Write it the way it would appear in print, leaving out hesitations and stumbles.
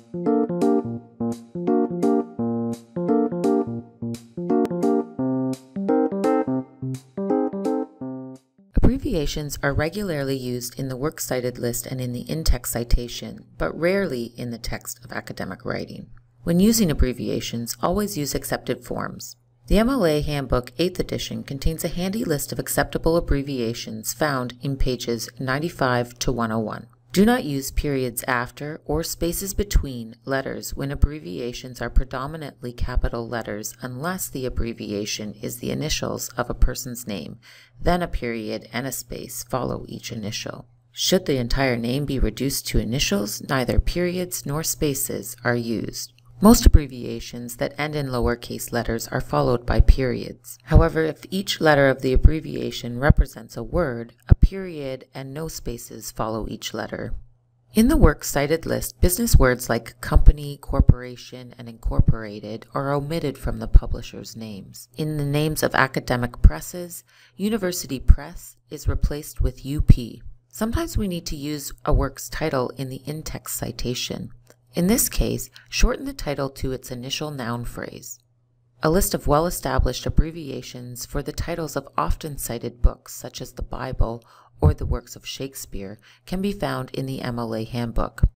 Abbreviations are regularly used in the works cited list and in the in-text citation, but rarely in the text of academic writing. When using abbreviations, always use accepted forms. The MLA Handbook 8th edition contains a handy list of acceptable abbreviations found in pages 95 to 101. Do not use periods after or spaces between letters when abbreviations are predominantly capital letters unless the abbreviation is the initials of a person's name, then a period and a space follow each initial. Should the entire name be reduced to initials, neither periods nor spaces are used. Most abbreviations that end in lowercase letters are followed by periods. However, if each letter of the abbreviation represents a word, a period and no spaces follow each letter. In the works cited list, business words like company, corporation, and incorporated are omitted from the publisher's names. In the names of academic presses, University Press is replaced with UP. Sometimes we need to use a work's title in the in-text citation. In this case, shorten the title to its initial noun phrase. A list of well-established abbreviations for the titles of often cited books, such as the Bible or the works of Shakespeare, can be found in the MLA Handbook.